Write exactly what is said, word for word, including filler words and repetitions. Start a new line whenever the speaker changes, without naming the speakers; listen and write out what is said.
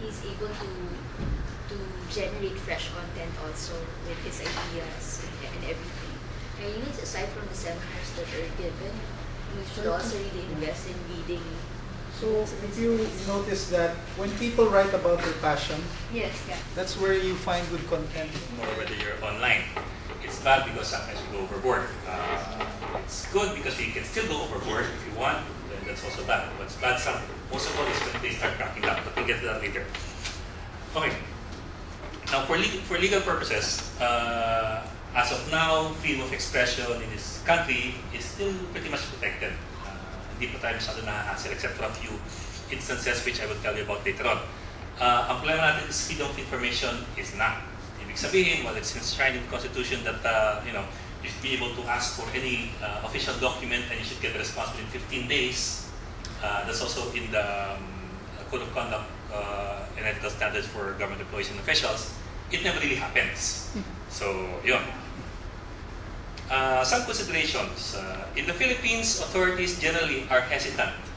he's able to to generate fresh content also with his ideas and, and everything. And you need, aside from the seminars that are given, we should also really invest in reading.
So if you notice that when people write about their passion,
yes, yeah.
that's where you find good content.
Or whether you're online. It's bad because sometimes you go overboard. Uh, it's good because you can still go overboard if you want, then that's also bad. What's bad some, most of all is when they start cracking down, but we'll get to that later. Okay. Now for, le for legal purposes, uh, as of now, freedom of expression in this country is still pretty much protected. Uh, hindi pa tayo masyado nahahassle except for a few instances which I will tell you about later on. Uh, ang problema natin is freedom of information is not. Ibig sabihin, well, it's enshrined in the Constitution that uh, you know, you should be able to ask for any uh, official document and you should get a response within fifteen days. Uh, that's also in the um, Code of Conduct uh, and Ethical Standards for Government Employees and Officials. It never really happens. So, yun. Uh, some considerations. Uh, in the Philippines, authorities generally are hesitant